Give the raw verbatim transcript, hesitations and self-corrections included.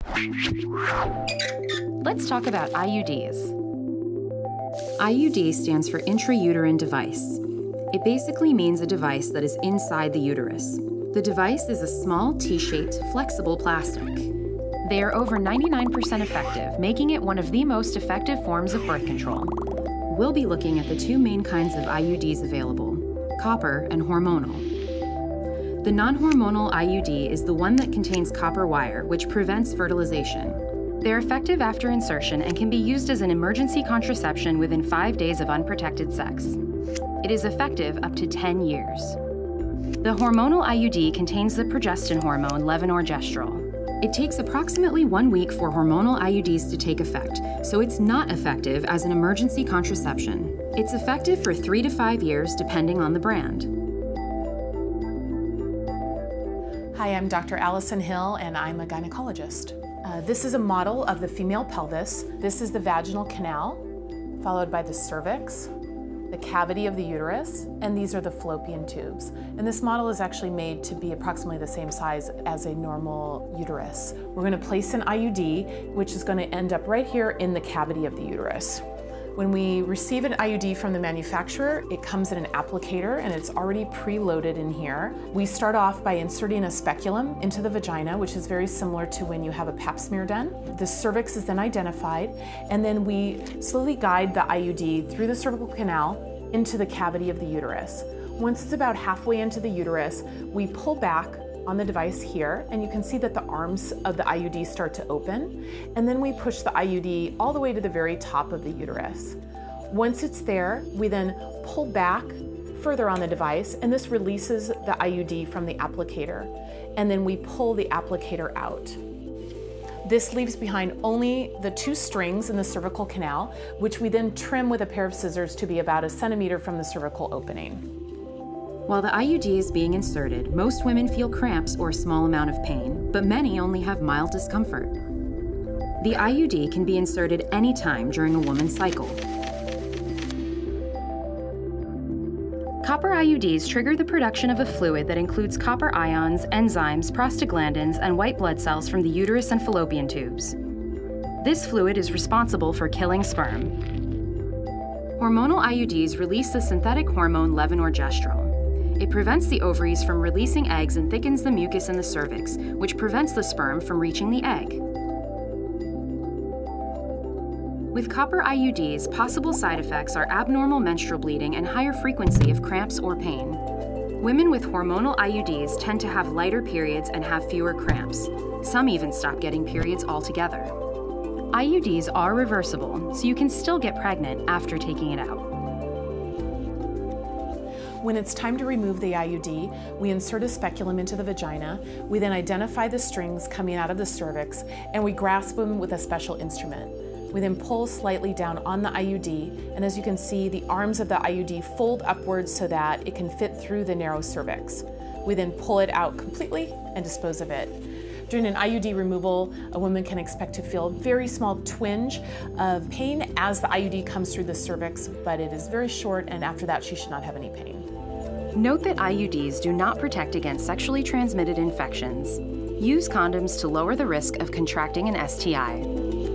Let's talk about I U Ds. I U D stands for intrauterine device. It basically means a device that is inside the uterus. The device is a small T-shaped, flexible plastic. They are over ninety-nine percent effective, making it one of the most effective forms of birth control. We'll be looking at the two main kinds of I U Ds available, copper and hormonal. The non-hormonal I U D is the one that contains copper wire, which prevents fertilization. They're effective after insertion and can be used as an emergency contraception within five days of unprotected sex. It is effective up to ten years. The hormonal I U D contains the progestin hormone levonorgestrel. It takes approximately one week for hormonal I U Ds to take effect, so it's not effective as an emergency contraception. It's effective for three to five years depending on the brand. Hi, I'm Doctor Allison Hill, and I'm a gynecologist. Uh, this is a model of the female pelvis. This is the vaginal canal, followed by the cervix, the cavity of the uterus, and these are the fallopian tubes. And this model is actually made to be approximately the same size as a normal uterus. We're going to place an I U D, which is going to end up right here in the cavity of the uterus. When we receive an I U D from the manufacturer, it comes in an applicator and it's already preloaded in here. We start off by inserting a speculum into the vagina, which is very similar to when you have a pap smear done. The cervix is then identified, and then we slowly guide the I U D through the cervical canal into the cavity of the uterus. Once it's about halfway into the uterus, we pull back on the device here, and you can see that the arms of the I U D start to open, and then we push the I U D all the way to the very top of the uterus. Once it's there, we then pull back further on the device, and this releases the I U D from the applicator, and then we pull the applicator out. This leaves behind only the two strings in the cervical canal, which we then trim with a pair of scissors to be about a centimeter from the cervical opening. While the I U D is being inserted, most women feel cramps or a small amount of pain, but many only have mild discomfort. The I U D can be inserted anytime during a woman's cycle. Copper I U Ds trigger the production of a fluid that includes copper ions, enzymes, prostaglandins, and white blood cells from the uterus and fallopian tubes. This fluid is responsible for killing sperm. Hormonal I U Ds release the synthetic hormone levonorgestrel. It prevents the ovaries from releasing eggs and thickens the mucus in the cervix, which prevents the sperm from reaching the egg. With copper I U Ds, possible side effects are abnormal menstrual bleeding and higher frequency of cramps or pain. Women with hormonal I U Ds tend to have lighter periods and have fewer cramps. Some even stop getting periods altogether. I U Ds are reversible, so you can still get pregnant after taking it out. When it's time to remove the I U D, we insert a speculum into the vagina. We then identify the strings coming out of the cervix, and we grasp them with a special instrument. We then pull slightly down on the I U D, and as you can see, the arms of the I U D fold upwards so that it can fit through the narrow cervix. We then pull it out completely and dispose of it. During an I U D removal, a woman can expect to feel a very small twinge of pain as the I U D comes through the cervix, but it is very short, and after that, she should not have any pain. Note that I U Ds do not protect against sexually transmitted infections. Use condoms to lower the risk of contracting an S T I.